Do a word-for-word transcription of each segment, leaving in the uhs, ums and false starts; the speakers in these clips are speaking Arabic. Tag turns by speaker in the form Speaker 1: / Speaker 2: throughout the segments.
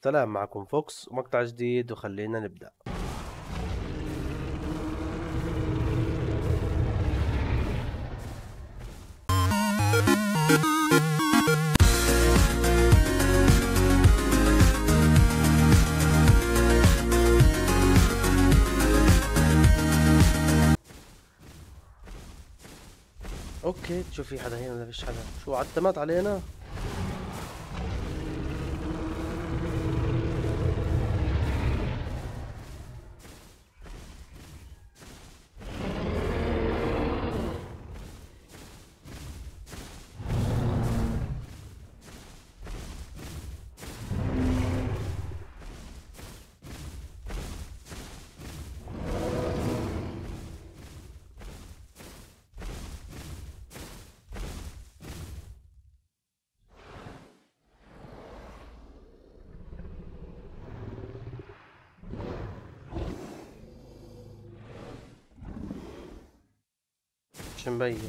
Speaker 1: السلام، معكم فوكس ومقطع جديد وخلينا نبدأ. اوكي، تشوف في حدا هنا ولا فيش حدا؟ شو عتمت علينا؟ مش مبين.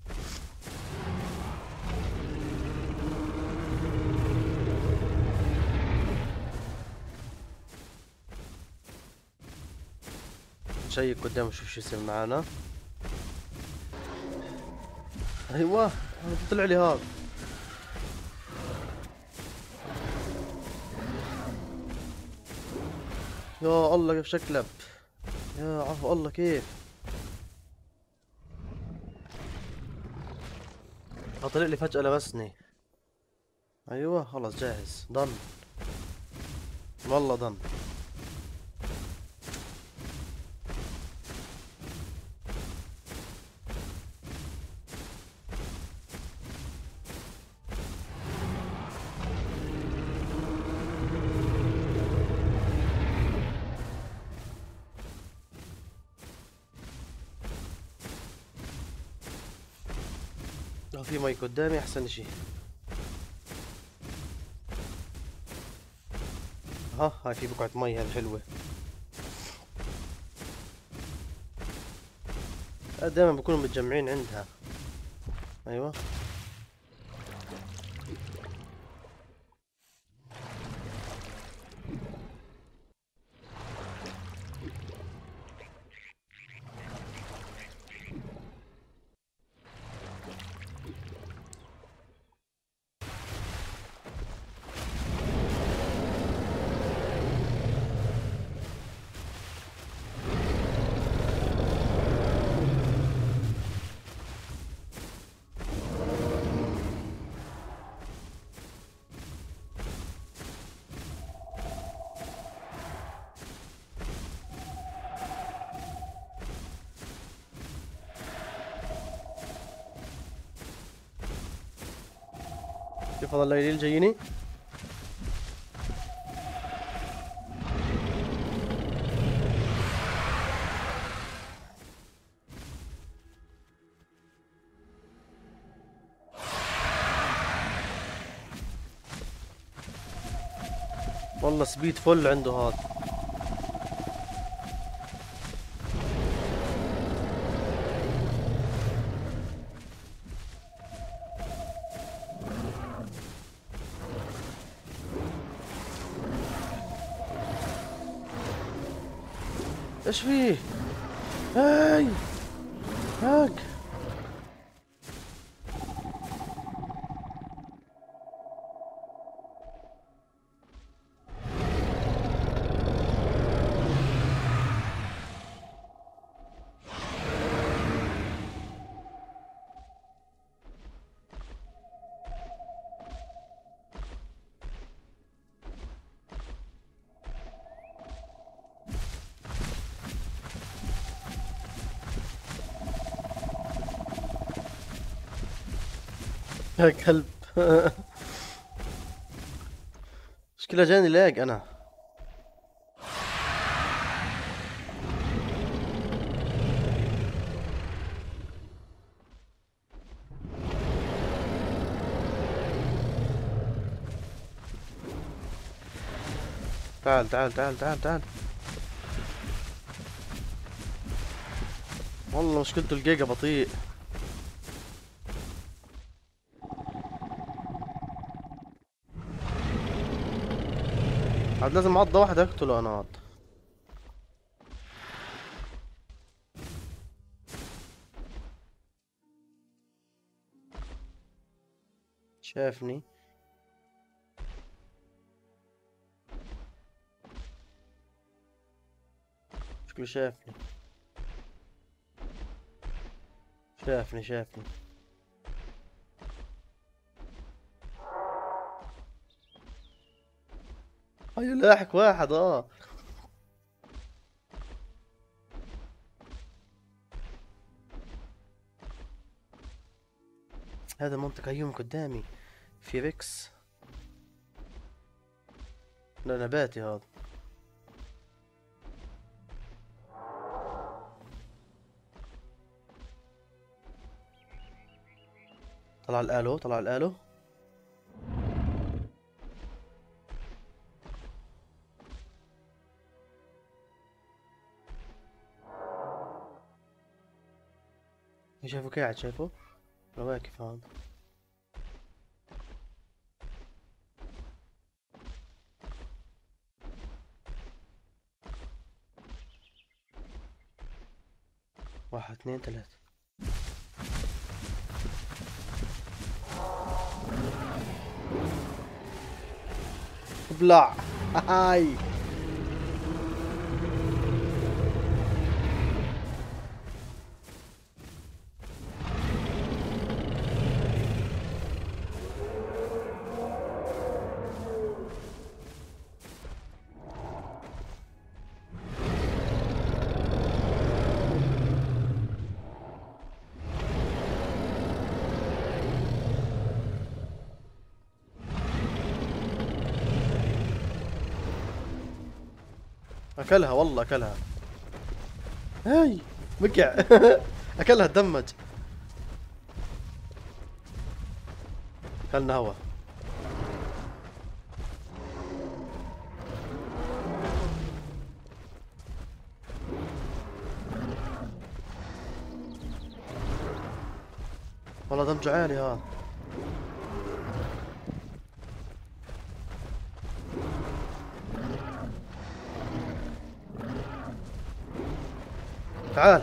Speaker 1: نشيك قدام نشوف شو يصير معانا. ايوه، طلع لي هذا. يا الله كيف شكلب، يا عفو الله كيف طلع لي فجأة لبسني. ايوه خلص جاهز، ضن والله ضن. لو في مي قدامي احسن اشي. ها هاي في بقعة مي هالحلوة. دائما بكونوا متجمعين عندها. ايوه شوف هذا الليلي الجاييني. والله سبيد فل عنده هذا. ايش فيه؟ هاي هاك يا كلب. مشكلة جاني لاج انا. تعال تعال تعال تعال تعال. والله مشكلته الجيجا بطيء. عاد لازم عضة واحدة اقتله انا عاد. شافني. شكله شافني شافني شافني. هاي لاحق واحد اه. هذا منطقة هيوم قدامي في ريكس. لا نباتي هذا. طلع الالو طلع الالو. شايفه قاعد شايفه واقف هذا. واحد اثنين ثلاثة. ابلع. هاي اكلها والله اكلها. هاي وقع. اكلها تدمج. اكلنا هوا. والله دمجه عالي هذا. تعال.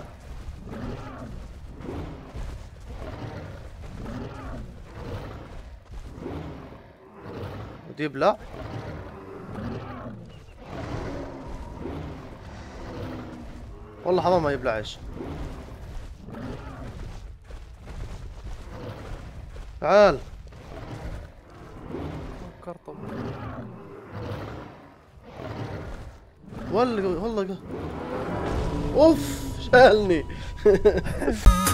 Speaker 1: ودي يبلع. والله حمام ما يبلعش. تعال.
Speaker 2: كرطم.
Speaker 1: والله والله اوف شالني.